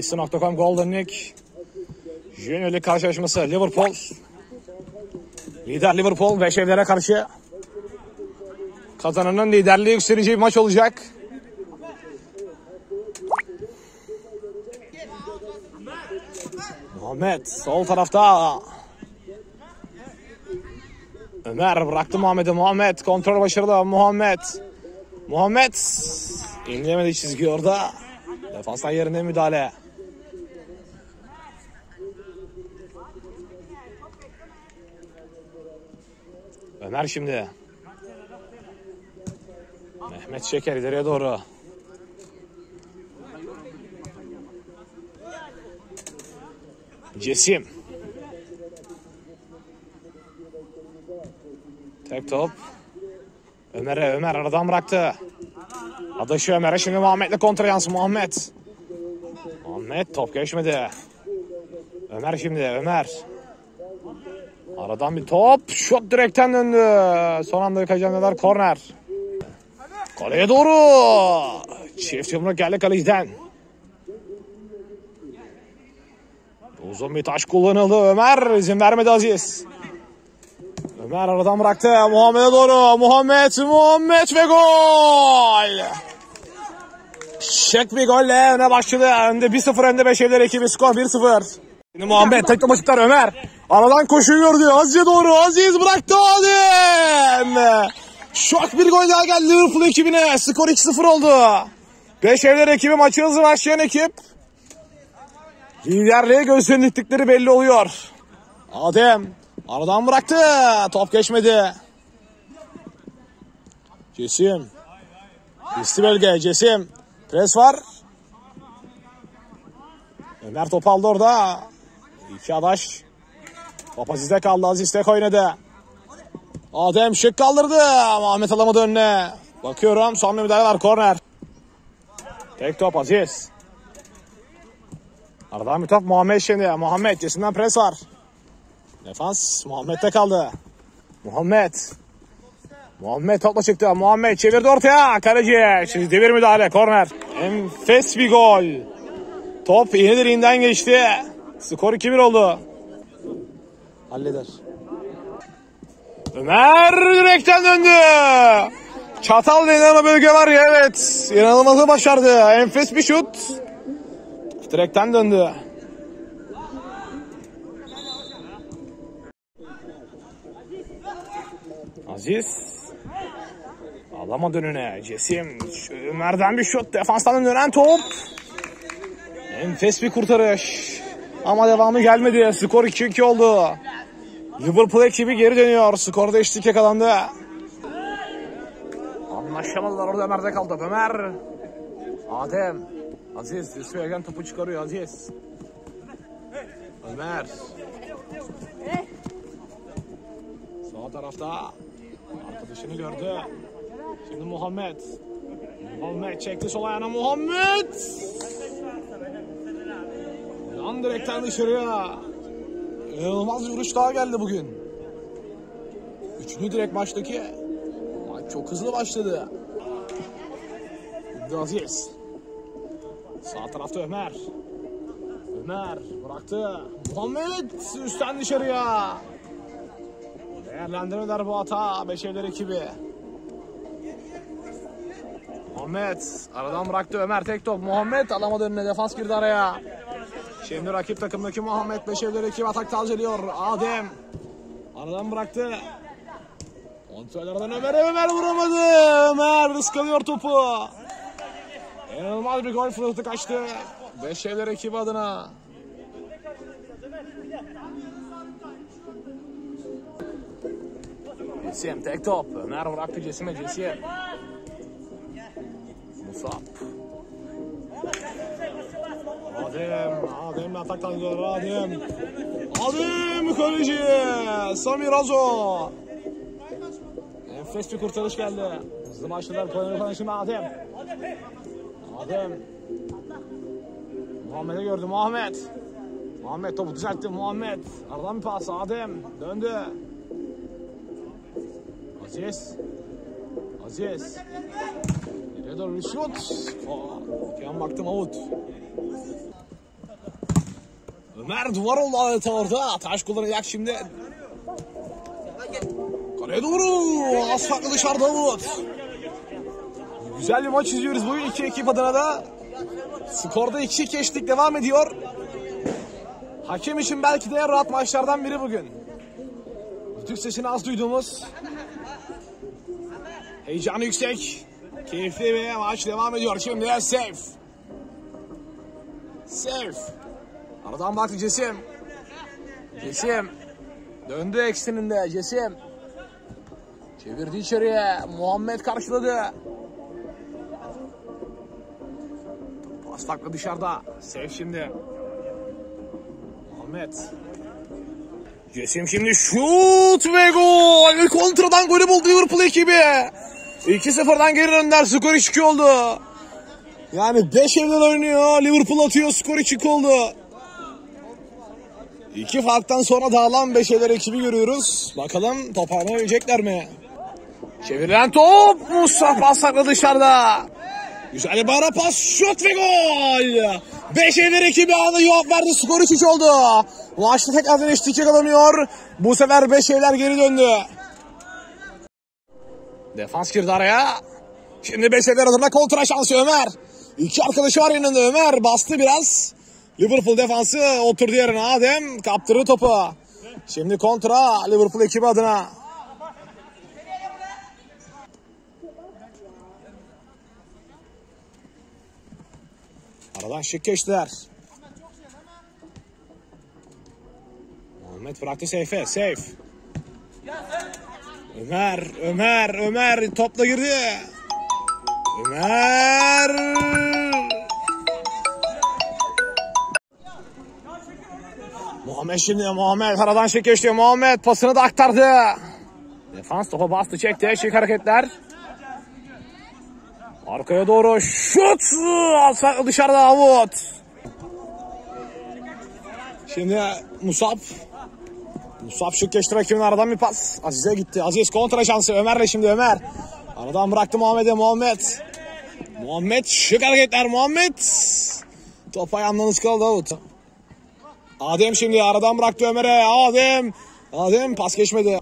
Bahis.com Golden League Junior Lig karşılaşması. Liverpool. Lider Liverpool 5 evlere karşı. Kazananın liderliği yükseleceği bir maç olacak. Muhammed sol tarafta. Ömer bıraktı Muhammed'e. Muhammed kontrol başarılı. Muhammed inleyemedi çizgi orada. Defanstan yerine müdahale. Ömer şimdi. Mehmet Şeker ileriye doğru. Cesim. Tek top. Ömer aradan bıraktı. Adaşı Ömer'e şimdi Muhammed'le kontra yansın. Muhammed top geçmedi. Ömer şimdi. Aradan bir top. Şut direkten döndü. Son anda yıkacağım korner. Kaleye doğru. Çift yumruk geldi kaleciden. Uzun bir taş kullanıldı. Ömer izin vermedi Aziz. Ömer aradan bıraktı. Muhammed'e doğru. Muhammed ve gol. Şık bir golle öne başladı. Önde 1-0, önde 5 evler ekibi, skor 1-0. Şimdi Muhammed tek top açıklar. Ömer aradan koşuyu gördü. Aziz'e doğru. Aziz bıraktı. Adem. Şok bir gol daha geldi Liverpool ekibine. Skor 2-0 oldu. 5 evler ekibi, maçı hızlı başlayan ekip. Liderliğe gözlerin diktikleri belli oluyor. Adem aradan bıraktı. Top geçmedi. Cesim. Riskli bölge. Cesim. Pres var. Ömer top aldı orada. İki adaş. Top Aziz'de kaldı. Aziz tek oynadı. Adem şık kaldırdı. Muhammed alamadı önüne. Bakıyorum son bir müdahale var. Korner. Tek top Aziz. Aradan bir top Muhammed şimdi. Muhammed Cesim'den pres var. Defans Muhammed'de kaldı. Muhammed topla çıktı. Muhammed çevirdi ortaya. Kaleci. Şimdi devir müdahale. Korner. Enfes bir gol. Top iğne deliğinden geçti. Skor 2-1 oldu. Halleder. Ömer direkten döndü. Çatal denilen o bölge var ya, evet. İnanılmazı başardı. Enfes bir şut. Direkten döndü. Aziz. Alamadı önüne. Cesim. Ömer'den bir şut. Defanstan dönen top. Enfes bir kurtarış. Ama devamı gelmedi. Skor 2-2 oldu. Liverpool ekibi geri dönüyor. Skorda eşitlik yakalandı. Anlaşamadılar orada. Ömer'de kaldı. Ömer. Adem. Aziz. Yusuf'e topu çıkarıyor Aziz. Ömer. Sağ tarafta. Arkadaşını gördü. Şimdi Muhammed çekti sol ayağına. Muhammed. Yan direkten dışarıya. İnanılmaz bir vuruş daha geldi bugün. Üçüncü direkt maçtaki. Maç çok hızlı başladı. Aziz. Sağ tarafta Ömer bıraktı. Muhammed üstten dışarıya. Değerlendirmeler bu hata. Beşevler ekibi. Muhammed aradan bıraktı. Ömer tek top. Muhammed alamadı önüne. Defans girdi araya. Şimdi rakip takımdaki Muhammed Beşevler ekibi atak tazeliyor. Adem aradan bıraktı. Kontrollerden Ömer vuramadı. Ömer ıskalıyor topu. İnanılmaz bir gol fırlatı kaçtı. Beşevler ekibi adına. Cesim tek top. Ömer bıraktı Cesim'e. Cesim. Musab. Adem'le ataktan geliyor. Adem kaleci. Samir Azo. Enfes bir kurtarış geldi. Hızlı başladılar. Koyun şimdi Adem. Muhammed'e gördü. Muhammed topu düzeltti. Muhammed. Aradan bir pas. Adem döndü. Aziz. Nereye doğru bir şut. Yan baktım out. Ömer duvar oldu adeta orada. Taş kullanacak şimdi. Kaleye doğru. Az farklı dışarıda Davut. Güzel bir maç izliyoruz bugün iki ekip adına da. Skorda 2-2 eşitlik devam ediyor. Hakem için belki de en rahat maçlardan biri bugün. Türk sesini az duyduğumuz. Heyecanı yüksek. Keyifli bir maç devam ediyor. Şimdi safe. Safe. Aradan baktı Cesim. Cesim. Döndü ekseninde Cesim. Çevirdi içeriye. Muhammed karşıladı. Pas farklı dışarıda. Safe şimdi. Muhammed. Cesim şimdi şut ve gol. Kontradan golü buldu Liverpool ekibi. 2-0'dan geri döndüler. Skor 2 oldu. Yani 5 evden oynuyor. Liverpool atıyor. Skor 2 oldu. 2 farktan sonra dağılan 5 evler ekibi görüyoruz. Bakalım toparlanabilecekler mi? Çevirilen top. Musa pas saklı dışarıda. Güzel bir ara pas. Şut ve gol. 5 evler ekibi anında cevap verdi. Skor 3-3 oldu. Maçta tekrardan eşitlik yakalanıyor. Bu sefer 5 evler geri döndü. Defans girdi araya. Şimdi 5 evler adına kontra şansı Ömer. 2 arkadaşı var yanında Ömer. Bastı biraz. Liverpool defansı oturdu yerine. Adem kaptırdı topu. Şimdi kontra Liverpool ekibi adına. Aradan şık geçtiler. Muhammed bıraktı Seyfe. Seyf. Ömer topla girdi. Ömer. Muhammed şimdi aradan şık geçti. Muhammed pasını da aktardı. Defans topa bastı çekti. Şık hareketler. Arkaya doğru şut. Asfalt dışarıda Davut. Şimdi Musab şık geçti rakibinin aradan bir pas. Aziz'e gitti. Aziz kontra şansı. Ömer'le şimdi Ömer. Aradan bıraktı Muhammed'e. Muhammed şık hareketler. Muhammed. Top ayağından ıskaladı Davut. Adem şimdi aradan bıraktı Ömer'e. Adem pas geçmedi.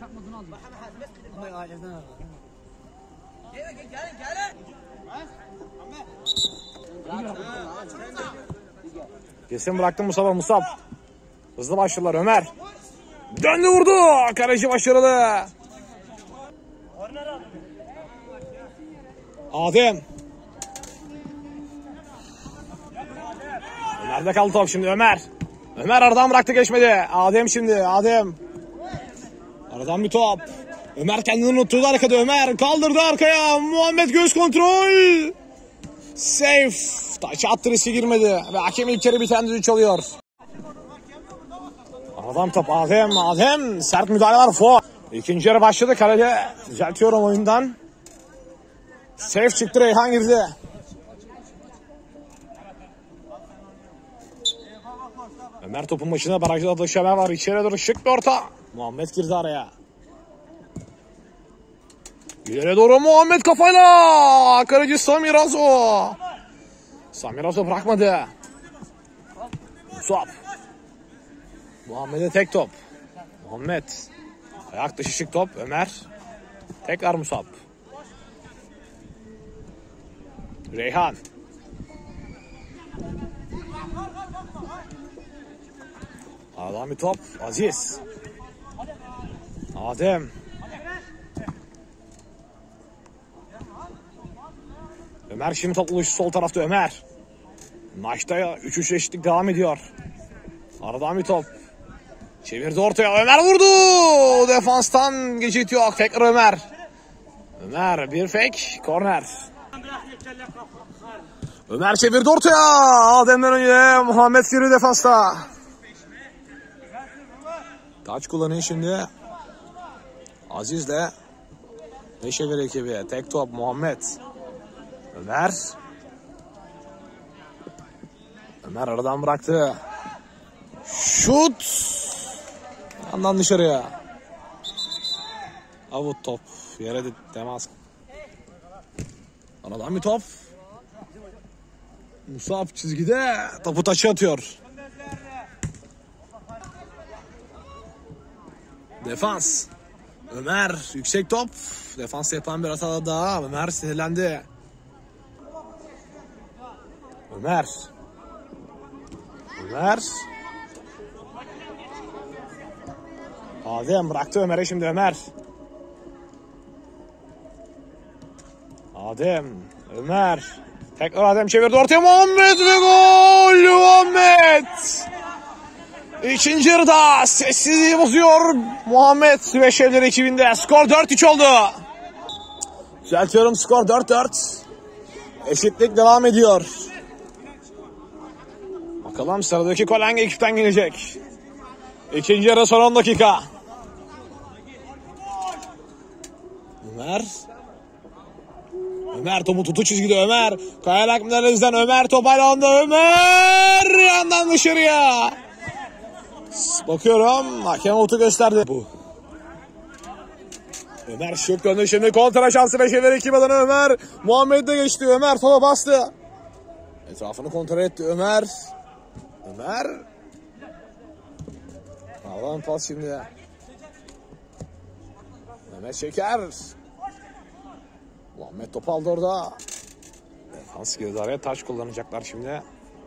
Kesin bıraktı Musab. Hızlı başladılar Ömer. Döndü vurdu. Kaleci başarılı. Adem. Ömer'de kaldı top şimdi Ömer. Ömer aradan bıraktı geçmedi. Adem. Aradan bir top. Ömer kendini unutturdu arkada. Ömer kaldırdı arkaya. Muhammed göz kontrol. Safe. Taç attı, riski girmedi. Ve hakem ilk kere bir tane düdük çalıyor. Aradan top Adem. Sert müdahale var. Fuat. İkinci yarı başladı. Kalede düzeltiyorum oyundan. Safe çıktı. Reyhan girdi. Ömer topun başına, barajda da Şemer var. İçeri doğru şık bir orta. Muhammed girdi araya. İleri doğru Muhammed kafayla. Kaleci Samirazo bırakmadı. Musab. Muhammed'e tek top. Muhammed. Ayak dışı şık top. Ömer. Tekrar Musab. Reyhan. Aradan bir top. Aziz. Adem. Ömer şimdi toplu buluşu sol tarafta Ömer. Maçta 3-3 eşitlik devam ediyor. Aradan bir top. Çevirdi ortaya. Ömer vurdu. Defanstan geçit yok. Tekrar Ömer. Ömer bir fake. Korner. Ömer çevirdi ortaya. Adem'den önce Muhammed girdi defansta. Taç kullanıyor şimdi. Aziz'le Beşevir ekibi. Tek top Muhammed. Ömer aradan bıraktı. Şut. Yandan dışarıya. Avut top. Yere temas. Aradan bir top. Musab çizgide topu taça atıyor. Defans. Ömer yüksek top. Defans yapan bir hata daha. Ömer sinirlendi. Ömer. Adem bıraktı Ömer'e şimdi Ömer. Adem. Ömer. Tekrar Adem çevirdi ortaya. Muhammed ve gol. Muhammed. İkinci yarıda sessizliği bozuyor Muhammed ve Şevler ekibinde. Skor 4-3 oldu. Düzeltiyorum, skor 4-4. Eşitlik devam ediyor. Bakalım sıradaki gol hangi ekipten gelecek? İkinci yarı son 10 dakika. Ömer topu tutu çizgide Ömer. Kayarak müdahalesinden Ömer top ayağında Ömer yandan dışarıya. Bakıyorum hakem otu gösterdi. Bu. Ömer şık döndü şimdi kontra şansı Beşevler ekibi adına Ömer. Muhammed de geçti Ömer topa bastı. Etrafını kontrol etti Ömer. Allah'ın pas şimdi. Mehmet Şeker. Muhammed topu aldı orada. Defans girdi araya, taç kullanacaklar şimdi.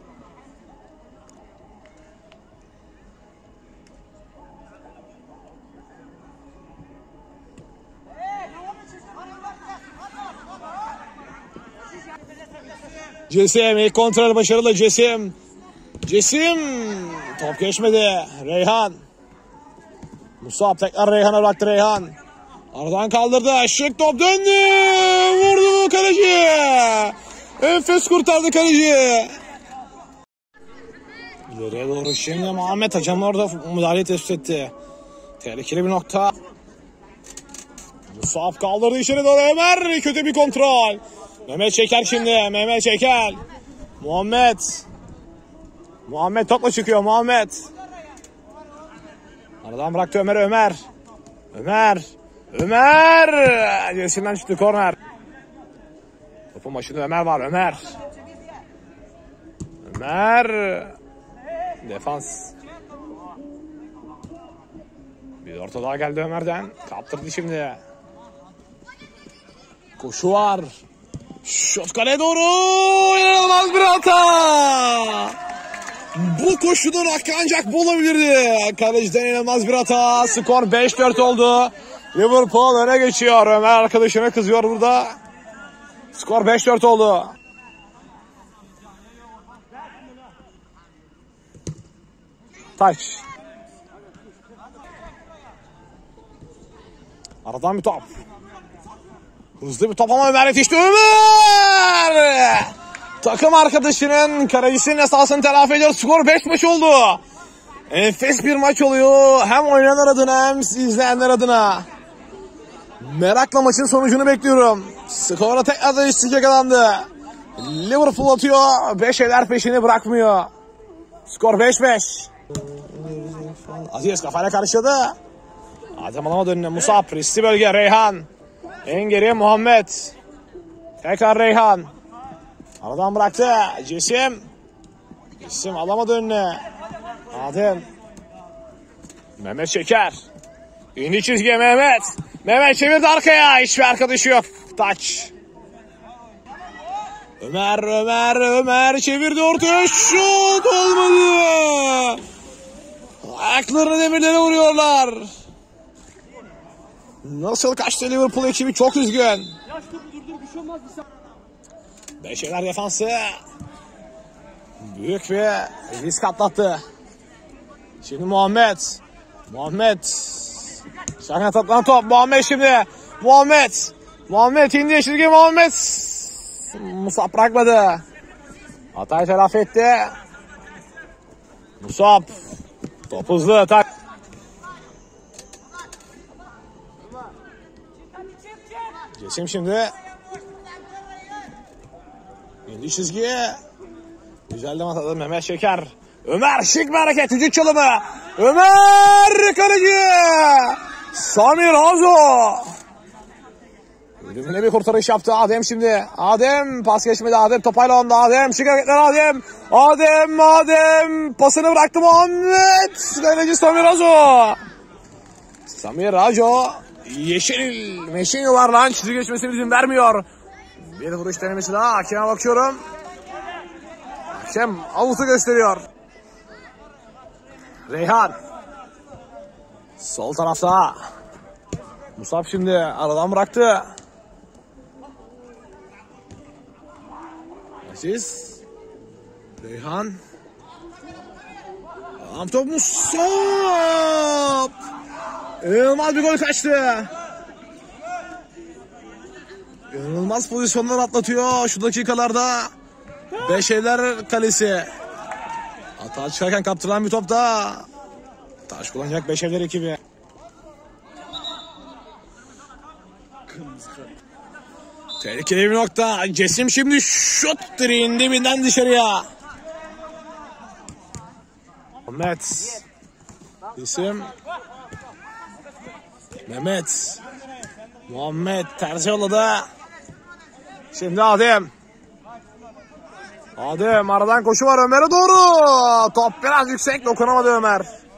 Cesim ilk kontrol başarılı Cesim. Top geçmedi. Reyhan. Musab tekrar Reyhan'a bıraktı Reyhan. Aradan kaldırdı. Şık top döndü. Vurdu kaleci. Enfes kurtardı kaleci. İleriye doğru şimdi Muhammed Hacam orada müdahale tespit etti. Tehlikeli bir nokta. Musab kaldırdı içeri doğru Ömer. Kötü bir kontrol. Mehmet Şeker şimdi. Muhammed topla çıkıyor Muhammed. Aradan bıraktı Ömer. Gerisinden çıktı korner. Topun başında Ömer var. Ömer. Defans. Bir orta daha geldi Ömer'den. Kaptırdı şimdi. Koşu var. Şut kaleye doğru. İnanılmaz bir hata. Bu koşudan hakkı ancak bulabilirdi. Kaleciden inanılmaz bir hata. Skor 5-4 oldu. Liverpool öne geçiyor. Ömer arkadaşına kızıyor burada. Skor 5-4 oldu. Taç. Aradan bir top. Hızlı bir top ama Ömer yetişti. Ömer! Takım arkadaşının kalecisinin esasını telafi ediyor. Skor 5-5 oldu. Enfes bir maç oluyor. Hem oynayanlar adına hem izleyenler adına. Merakla maçın sonucunu bekliyorum. Skora tekrar isteyecek adamdı. Liverpool atıyor. Beşevler peşini bırakmıyor. Skor 5-5. Aziz kafayla karşıladı. Adem alamadı önüne. Musab. Riskli bölge. Reyhan. En geriye Muhammed. Tekrar Reyhan. Aradan bıraktı. Cesim alamadı önüne. Adem. Mehmet Şeker. İndi çizgiye Mehmet çevirdi arkaya. Hiçbir arkadaşı yok. Taç. Ömer çevirdi ortaya. Şut olmadı. Ayaklarını demirlere vuruyorlar. Nasıl kaçtı Liverpool ekibi, çok üzgün. Beşevler defansı büyük bir risk atlattı. Şimdi Muhammed şaka atlanan top. Muhammed indi çizgi. Musab bırakmadı. Hatayı telafi etti. Musab top hızlı. Cesim şimdi. İndi çizgiye. Güzel de atadı Mehmet Şeker. Ömer şık bir hareket. Vücut çalımı. Ömer kaleci. Samir Hazo. Ölümüne bir kurtarış yaptı Adem şimdi. Adem pas geçmedi. Adem topayla onda. Adem şık hareketler Adem pasını bıraktı Muhammed. Kaleci Samir Hazo. Samir Raco. Yeşil meşin yuvarlan çizgi geçmesine izin vermiyor. Bir vuruş denemesi daha. Hakeme bakıyorum. Hakem avutu gösteriyor. Reyhan. Sol tarafta. Musab şimdi aradan bıraktı. Aziz. Reyhan. Top Musab. İnanılmaz bir gol kaçtı. İnanılmaz pozisyonlar atlatıyor şu dakikalarda. Beşevler kalesi. Hata çıkarken kaptırılan bir top da. Taş kullanacak Beşevler ekibi. Tehlikeli bir nokta. Cesim şimdi şut direğin dibinden dışarıya. Mehmet. İsim. Mehmet. Muhammed tersi yolladı. Şimdi Adem. Adem aradan koşu var Ömer'e doğru. Top biraz yüksek, dokunamadı Ömer.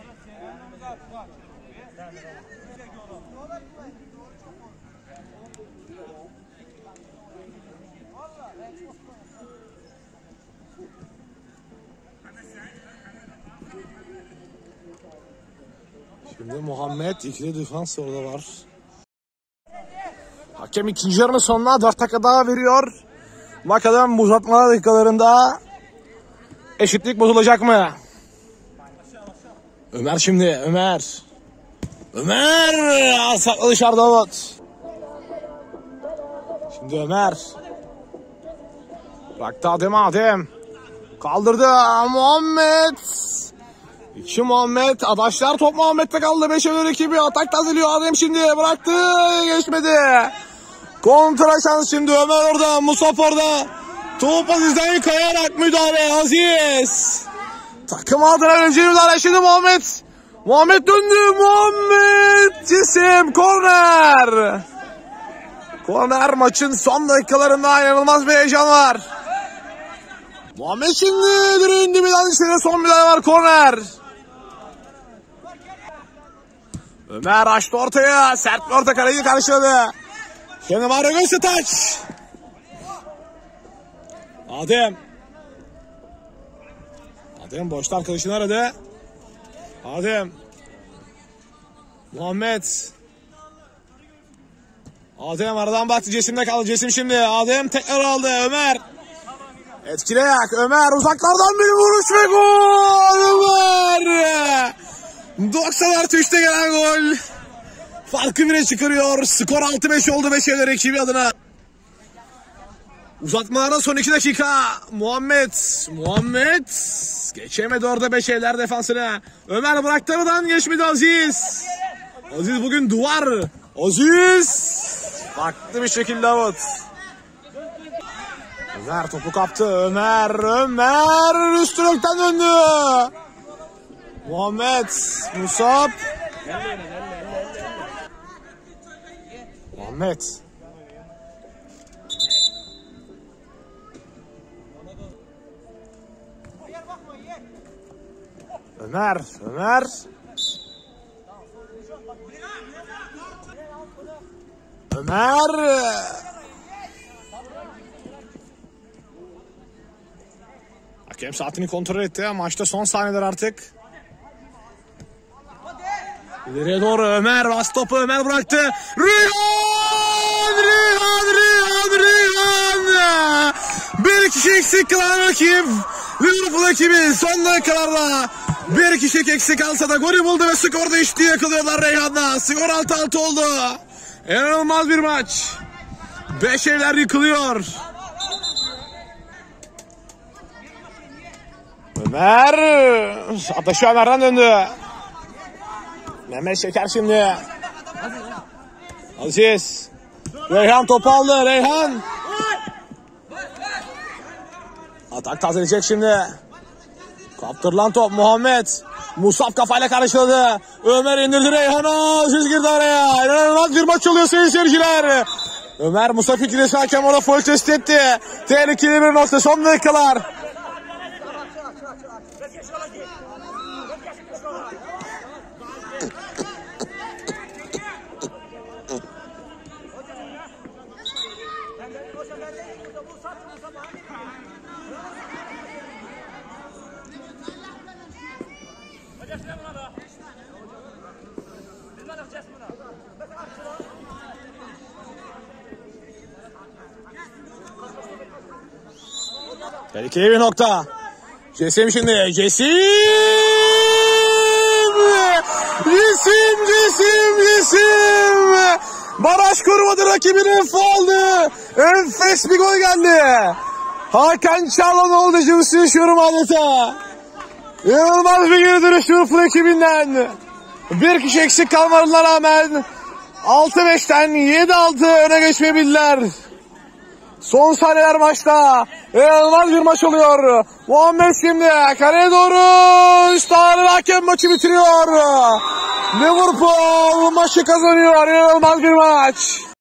Şimdi Muhammed ikili defans orada var. Hakem ikinci yarının sonuna 4 dakika daha veriyor. Bakalım uzatma dakikalarında eşitlik bozulacak mı? Ömer şimdi Ömer. Ömer saklı dışarıda Davut. Şimdi Ömer. Bıraktı Adem. Kaldırdı Muhammed. İki Muhammed. Adaşlar top Muhammed'de kaldı. Beşevler ekibi atak tazeliyor. Adem şimdi bıraktı. Geçmedi. Kontra şans şimdi Ömer orada. Musab orada. Top Aziz'den kayarak müdahale. Aziz. Takım adına önce müdahale. Şimdi Muhammed. Muhammed döndü. Muhammed. Cisim. Korner. Korner maçın son dakikalarında inanılmaz bir heyecan var. Muhammed şimdi direğin dibinden dışarı son müdahale var. Korner. Ömer açtı ortaya. Sert bir orta kaleyi karşıladı. Şimdi var Göğsü taç. Adem boşta arkadaşını aradı. Adem. Muhammed. Adem aradan baktı. Cesim'de kaldı. Cesim şimdi. Adem tekrar aldı. Ömer. Etkili ayak. Ömer uzaklardan bir vuruş ve gol. Ömer. 90+3'te gelen gol. Farkı bile çıkarıyor. Skor 6-5 oldu Beşevler ekibi adına. Uzatmalara son 2 dakika. Muhammed geçemedi orada Beşevler defansına. Ömer bıraktı aradan, geçmedi Aziz. Aziz bugün duvar. Aziz. Farklı bir şekilde Davut. Ömer topu kaptı. Ömer üstünlükten döndü. Muhammed. Musab. Muhammed. Ömer. Hakem saatini kontrol etti. Maçta son saniyeler artık. İleriye doğru Ömer. Bas topu Ömer bıraktı. Reyhan. Bir kişi eksik kalan rakip. Liverpool ekibi son dakikalarda bir kişi eksik kalsa da golü buldu ve skorda eşitliği yakalıyorlar Reyhan'da. Skor 6-6 oldu. İnanılmaz bir maç. Beşevler yıkılıyor. Ömer. Ataşı Ömer'den döndü. Mehmet Şeker şimdi. Aziz. Reyhan topu aldı. Reyhan. Atak tazeleyecek şimdi. Kaptırılan top Muhammed. Musab kafayla karşıladı. Ömer indirdi Reyhan'a. Aziz girdi araya. İnanılmaz bir maç oluyor sayın seyirciler. Ömer Musab ikilisi hakem orada foul test etti. Tehlikeli bir nokta son dakikalar. Tehlikeli bir nokta. Cesim şimdi. Cesim. Baraj korumadı, rakibinin faulü. Enfes bir gol geldi. Hakan Çalhanoğlu tecrübesi yaşıyorum adeta. İnanılmaz bir geri dönüş Urfa ekibinden. Bir kişi eksik kalmalarına rağmen 6-5'ten 7-6 öne geçmeyebildiler. Son saniyeler maçta. İnanılmaz bir maç oluyor. Muhammed şimdi kaleye doğru. Üstadın hakem maçı bitiriyor. Liverpool maçı kazanıyor. İnanılmaz bir maç.